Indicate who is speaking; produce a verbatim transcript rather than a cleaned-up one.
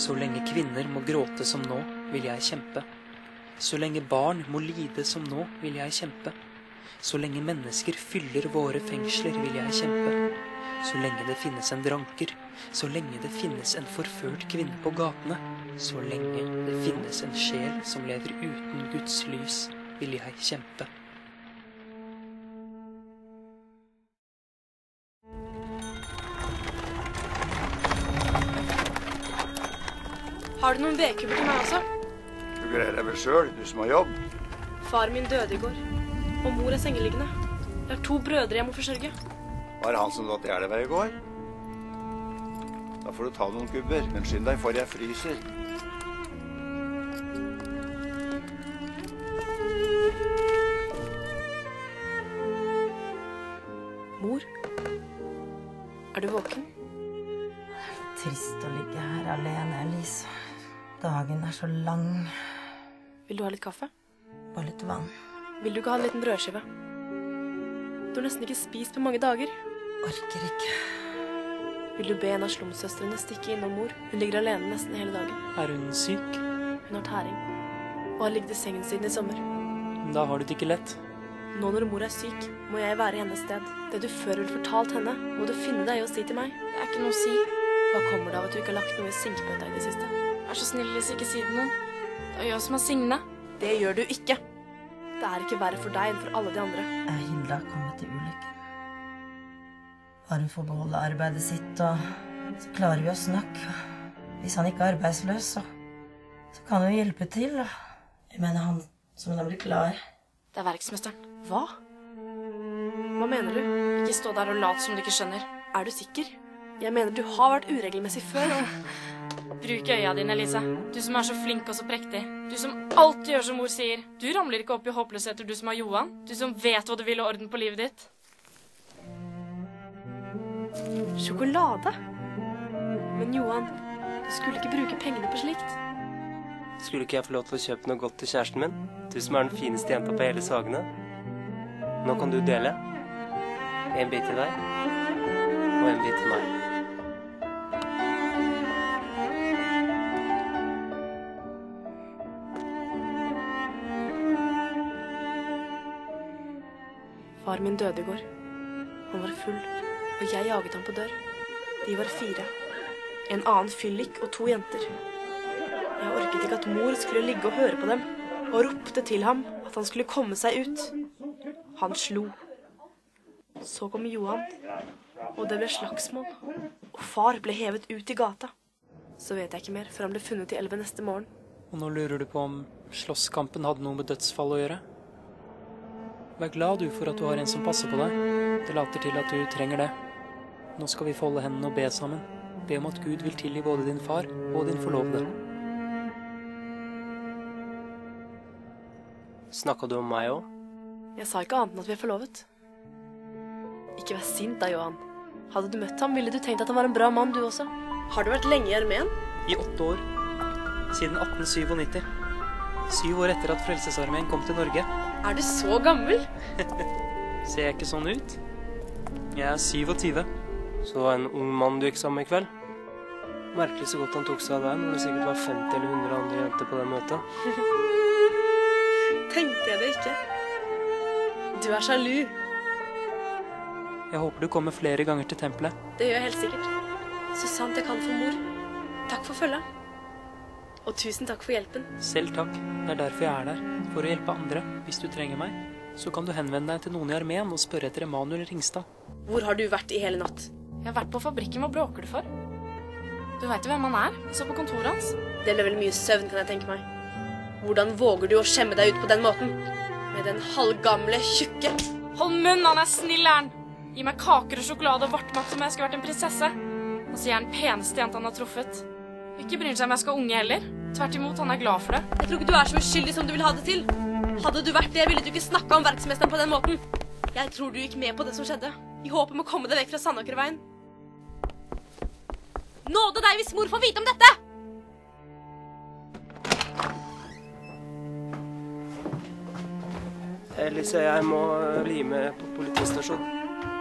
Speaker 1: Så lenge kvinner må gråte som nå, vil jeg kjempe. Så lenge barn må lide som nå, vil jeg kjempe. Så lenge mennesker fyller våre fengsler, vil jeg kjempe. Så lenge det finnes en dranker, så lenge det finnes en forført kvinne på gatene, så lenge det finnes en sjel som lever uten Guds lys, vil jeg kjempe.
Speaker 2: Har du noen vedkubber til meg også?
Speaker 3: Du greier deg vel selv, du som har jobb.
Speaker 2: Far min døde i går, og mor er sengeliggende. Det er to brødre jeg må forsørge.
Speaker 3: Var det han som lå til elva i går? Da får du ta noen kubber, men skynd deg for jeg fryser.
Speaker 2: Mor? Er du våken?
Speaker 4: Trist å ligge her alene, Elise. Dagen er så lang.
Speaker 2: Vil du ha litt kaffe?
Speaker 4: Og litt vann.
Speaker 2: Vil du ikke ha en liten brødskive? Du har nesten ikke spist på mange dager.
Speaker 4: Orker ikke.
Speaker 2: Vil du be en av slumsøstrene stikke innom mor? Hun ligger alene nesten hele dagen.
Speaker 1: Er hun syk?
Speaker 2: Hun har tæring, og har ligget i sengen siden i sommer.
Speaker 1: Da har du det ikke lett.
Speaker 2: Nå når mor er syk, må jeg være i hennes sted. Det du før ville fortalt henne, må du finne deg i å si til meg. Det er ikke noe å si. Hva kommer det av at du ikke har lagt noe i sinkebøtta i det siste? Vær så snill, Lise, ikke si det noen. Det gjør som å signe. Det gjør du ikke. Det er ikke verre for deg enn for alle de andre.
Speaker 4: Er Hilda kommet til ulykke? Bare hun får beholde arbeidet sitt, og så klarer vi oss nok. Hvis han ikke er arbeidsløs, så, så kan hun hjelpe til. Jeg mener han som hun har blitt glad i.
Speaker 2: Det er verksmesteren. Hva? Hva mener du? Ikke stå der og lat som du ikke skjønner. Er du sikker? Jeg mener du har vært uregelmessig før. Og... Bruk øya dine, Lise. Du som er så flink og så prektig. Du som alltid gjør som mor sier. Du ramler ikke opp i håpløsheter, du som har Johan. Du som vet hva du vil og orden på livet ditt. Sjokolade? Men Johan, du skulle ikke bruke pengene på slikt.
Speaker 5: Skulle ikke jeg få lov til å kjøpe noe godt til kjæresten min? Du som er den fineste jenta på hele Sagene. Nå kan du dele. En bit til deg, og en bit til meg.
Speaker 2: Far min døde i går. Han var full, og jeg jaget ham på dør. De var fire. En annen fyllik og to jenter. Jeg orket ikke at mor skulle ligge og høre på dem, og ropte til ham at han skulle komme seg ut. Han slo. Så kom Johan, og det ble slagsmål, og far ble hevet ut i gata. Så vet jeg ikke mer, før han ble funnet i elven neste morgen.
Speaker 1: Og nå lurer du på om slåsskampen hadde noe med dødsfall å gjøre? Vær glad du for at du har en som passer på deg. Det later til at du trenger det. Nå skal vi folde hendene og be sammen. Be om at Gud vil tilgi både din far og din forlovede.
Speaker 5: Snakket du om meg også?
Speaker 2: Jeg sa ikke annet enn at vi er forlovet. Ikke vær sint da, Johan. Hadde du møtt ham, ville du tenkt at han var en bra mann, du også. Har du vært lenge i armeen?
Speaker 1: I åtte år. Siden atten syttisju. Syv år etter at Frelsesarmeen kom til Norge.
Speaker 2: Er du så gammel?
Speaker 1: Ser jeg ikke sånn ut? Jeg er syvogtyve.
Speaker 5: Så en ung mann du gikk sammen med i kveld. Merkelig så godt han tok seg av deg, når det sikkert var femti eller hundre andre jenter på det møtet.
Speaker 2: Tenkte jeg det ikke. Du er sjalu.
Speaker 1: Jeg håper du kommer flere ganger til tempelet.
Speaker 2: Det gjør jeg helt sikkert. Så sant jeg kan for mor. Takk for følget. Og tusen takk for hjelpen.
Speaker 1: Selv takk. Det er derfor jeg er der. For å hjelpe andre. Hvis du trenger meg, så kan du henvende deg til noen i armeen og spørre etter Emanuel Ringstad.
Speaker 2: Hvor har du vært i hele natt?
Speaker 6: Jeg har vært på fabrikken. Hva bråker du for? Du vet jo hvem han er. Jeg så på kontoret hans.
Speaker 2: Det ble vel mye søvn, kan jeg tenke meg. Hvordan våger du å skjemme deg ut på den måten? Med den halvgamle, tjukke.
Speaker 6: Hold munn, han er snill, er han. Gi meg kaker og sjokolade og vartmat som om jeg skulle vært en prinsesse. Og så er jeg den peneste jenta han har truffet. Ikke bryr seg om jeg skal unge heller. Tvert imot, han er glad for det.
Speaker 2: Jeg tror ikke du er så uskyldig som du vil ha det til. Hadde du vært det, ville du ikke snakke om verksmesteren på den måten. Jeg tror du gikk med på det som skjedde. I håp om å komme deg vekk fra Sandakerveien. Nåde deg hvis mor får vite om dette!
Speaker 5: Elise, jeg må bli med på politistasjonen.